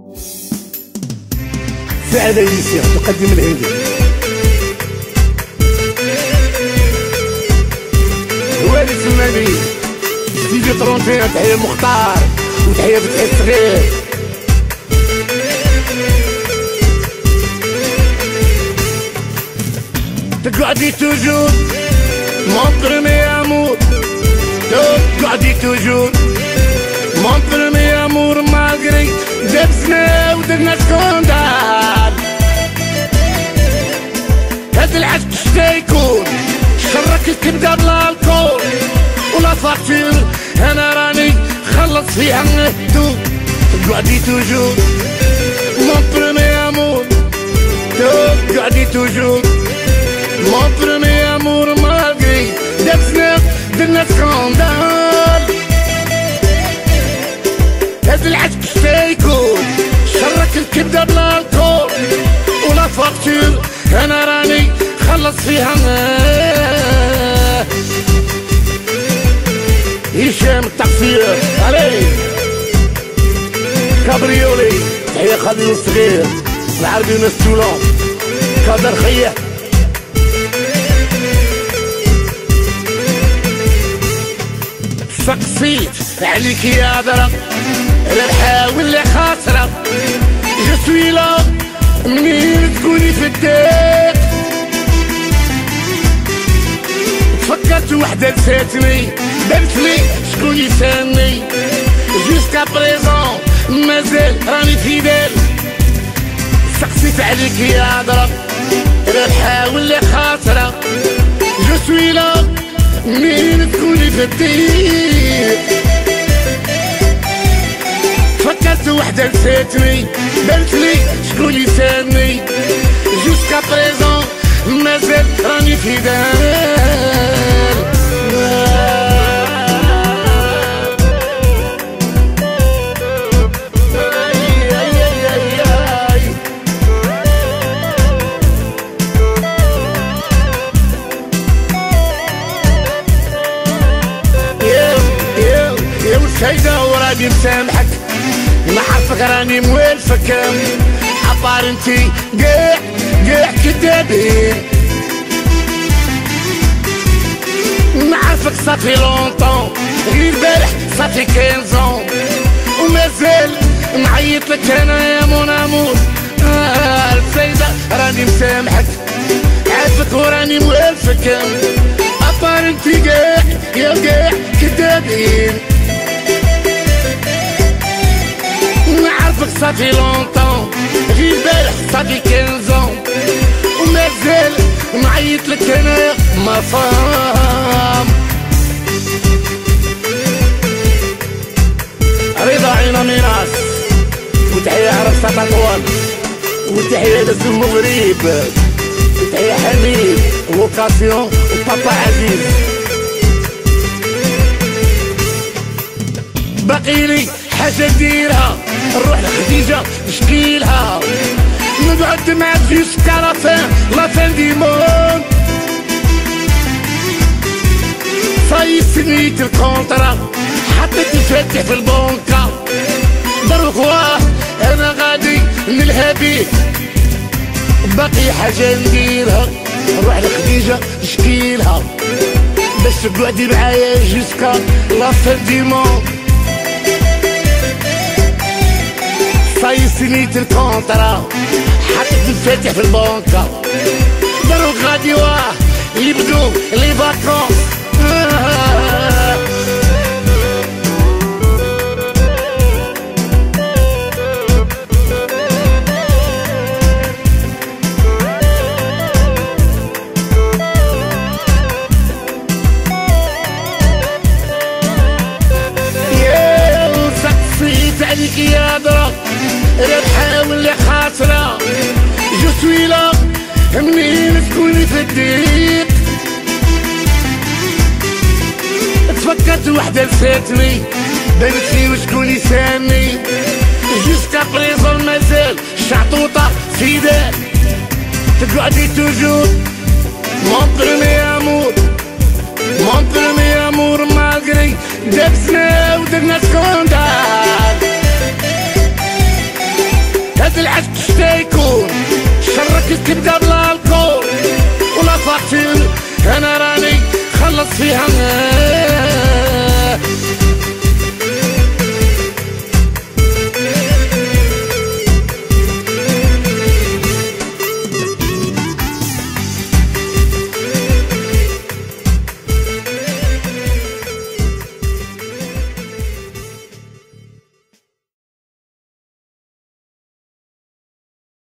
سعادة يسير تقدم الهندي. هو اللي سماني سيدي طرونتين. تحية مختار وتحية فتحي الصغير. تقعدي توجور mon premier amour. تقعدي توجور mon premier amour malgré دبسنا ودرنا سكوندار. هاد العشق شتا يكون شرك الكبدة بلا الكول ولا فاكتور انا راني خلص فيها الهدوء. تقعدي توجور mon premier amour. تقعدي توجور mon premier amour malgré دبسنا درنا سكوندار. هاد العشق شتا يكون شرك الكبدة بلا الكول ولا فاكتور انا راني خلص فيها. هشام التقصير علي كابريولي. تحية خالد الصغير العربي وناس تولون كادر خيح. سقسيت عليك يا درا ربحة ولا خاسرة. جو سوي لا منين تكوني في الديك. فكرت وحدة نساتني بنتلي شكون يساني. جوسكا بريزون مازال راني فيدال. سقسيت عليك يا درا ربحة ولا خاسرة. جو سوي لا منين تكوني في الديك. فكرت وحدة نساتني بنتلي شكون يساني. جوسكا بريزون مازال راني في دار. يا وسيدة وراني مسامحك ما عرفك راني موالفك. عبار انتي قاع كدابين. ما عرفك صافي لونطون غير البارح صافي 15 ومازال نعيط لك انا يا مون امور. السيدة راني مسامحك عارفك وراني موالفك. عبار انتي قاع كدابين. نعرفك صافي لونطون غير البارح صافي 15 ومازال نعيط لك انا ما فام. رضا عينا ميراس وتحية عرف تطوال وتحية لازم مغرب وتحية حميد ووكاسيون وبابا عزيز. باقيلي حاجة نديرها نروح لخديجة نشكيلها. نقعد معاك جوسكا لافان دي موند. صاي سنيت الكونترا حطيت الفاتح في البنكة. دروك واه انا غادي نلهى بيه. باقي حاجة نديرها نروح لخديجة نشكيلها باش تقعدي معايا جوسكا لافان دي موند. صاي سنيت الكونترا حطيت الفاتح في البنكة. دروك غادي واه يبدو لي فاكونس. يا سقسيت عليك يا درا ربحة ولا خاسرة. جو سوي لا منين تكوني في الديك. تفكرت وحدة نساتني بنتلي وشكون يساني. جوسكا بريزون مازال شعطوطة فيدال. تقعدي توجور mon premier amour. mon premier amour malgré دبسنا ودرنا سكوندار. العشق شتيكون شرك الكبدة بلا الكول ولا فاقتين انا راني خلص فيها